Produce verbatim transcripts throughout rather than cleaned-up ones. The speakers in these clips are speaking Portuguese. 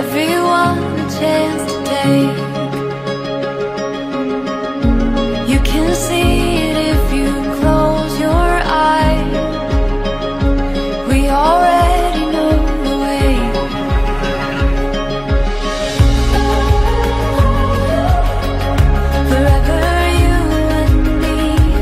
everyone a chance to take. You can see it if you close your eyes. We already know the way. Forever you and me,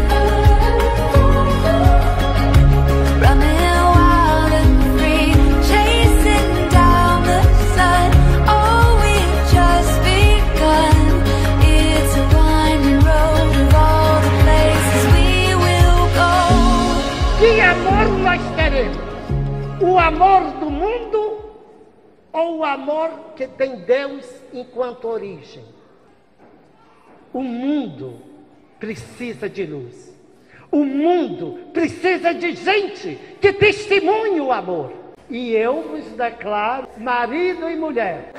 running wild and free, chasing down the sun. Oh, we've just begun. It's a winding road of all the places we will go. Que amor nós queremos? O amor do mundo ou o amor que tem Deus enquanto origem? O mundo precisa de luz. O mundo precisa de gente que testemunhe o amor. E eu vos declaro marido e mulher.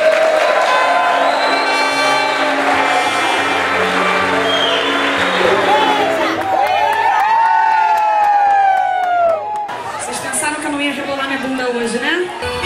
Vocês pensaram que eu não ia rebolar minha bunda hoje, né?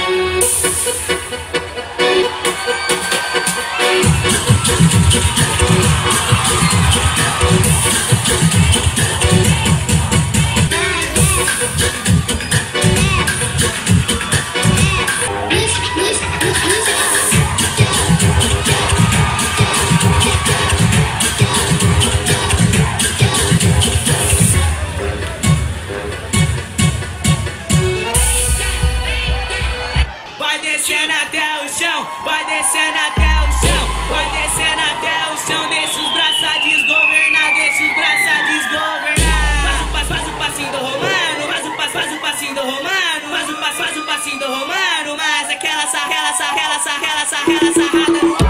Vai descendo até o chão, vai descendo até o chão, vai descendo até o chão. Deixa os braços a desgovernar, deixa os braços a desgovernar. Faz o passo, faz o passinho do romano, faz o passo, faz o passinho do romano, faz o passo, faz o passinho do romano. Mas aquela sarrela, sarrela, sarrela, sarrela, sarrada.